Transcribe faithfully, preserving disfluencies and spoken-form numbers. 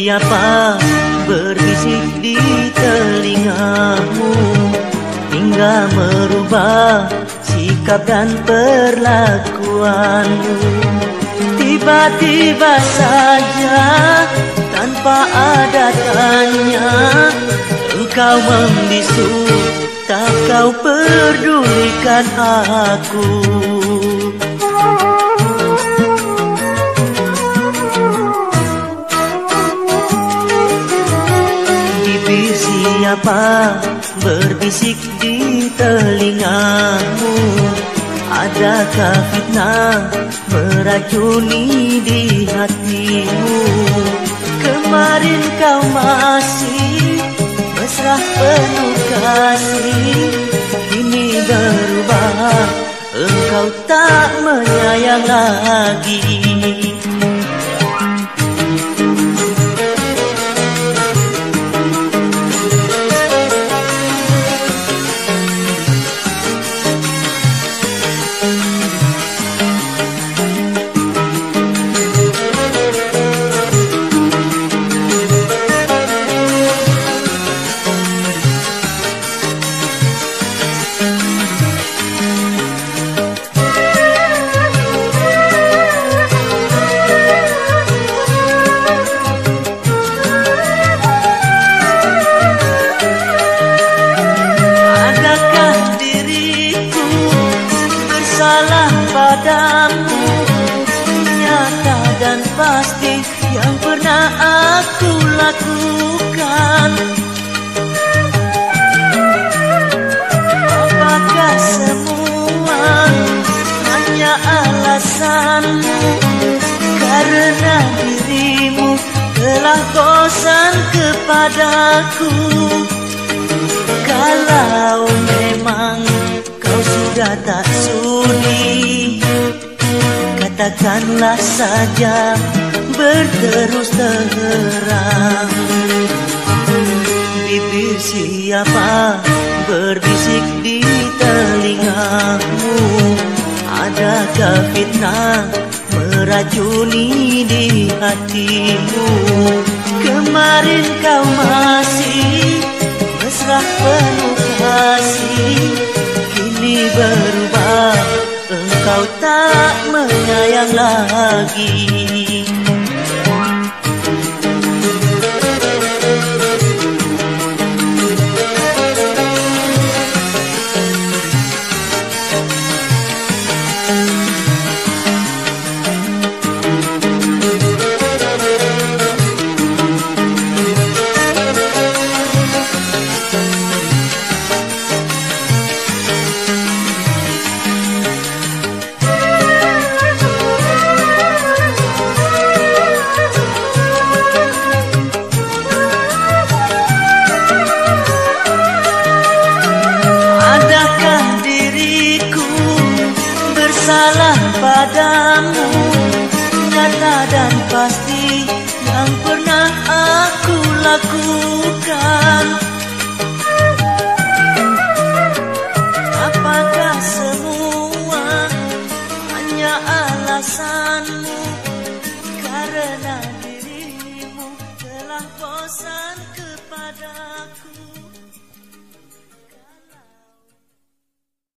siapa berbisik di telingamu hingga merubah sikap dan perlakuanmu. Tiba-tiba saja tanpa ada tanya engkau membisu, tak kau pedulikan aku. Bibir siapa berbisik di telingamu? Adakah fitnah meracuni di hatimu? Kemarin kau masih mesra penuh kasih, kini berubah, engkau tak menyayang lagi. Salah padamu, nyata dan pasti yang pernah aku lakukan. Apakah semua hanya alasanmu? Karena dirimu telah bosan kepadaku. Kalau memang kau sudah tak sudi, katakanlah saja berterus terang. Bibir siapa berbisik di telingamu? Adakah fitnah meracuni di hatimu? Kemarin kau masih mesra penuh kasih, kini berubah, engkau tak menyayang lagi. Salah padamu, nyata dan pasti yang pernah aku lakukan. Apakah semua hanya alasanmu? Karena